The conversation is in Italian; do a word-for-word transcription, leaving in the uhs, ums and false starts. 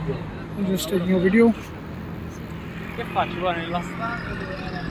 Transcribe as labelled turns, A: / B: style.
A: I'm just taking a video.
B: Che faccio qua nella stanza?